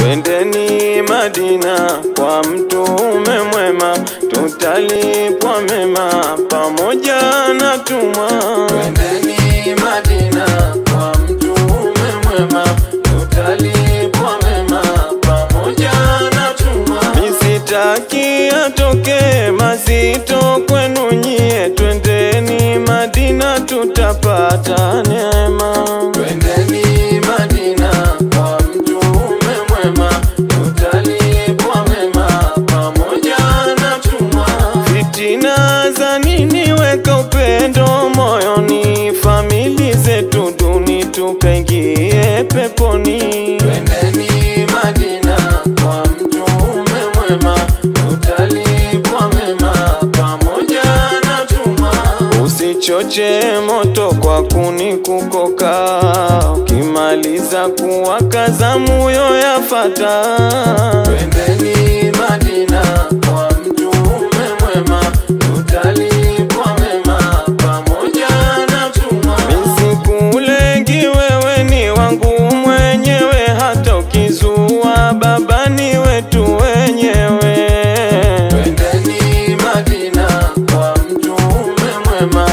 Twendeni Madina kwa mtume mwema, tutalipwa mema pamoja na tuma. Twendeni Madina kwa mtume mwema, tutalipwa mema pamoja na tuma. Misitaki atoke mazito kwenu nyie, twendeni Madina tutapata neema. Twendeni Madina kwa mtume mwema, tutalipwa mema pamoja na tuma. Fitina za nini, weka upendo moyoni, famili zetu duni tukaingie peponi. Twendeni Madina kwa mtume mwema, tutalipwa mema pamoja na tuma. Usichoche moto kwa kuni kukoka, ukimaliza kuwaka zamu yo yafata. Twendeni Madina kwa mtume mwema, tutalipwa mema pamoja na tuma. Nisikulengi wewe ni wangu mwenyewe, hata ukizua baba ni wetu wenyewe. Twendeni Madina kwa mtume mwema,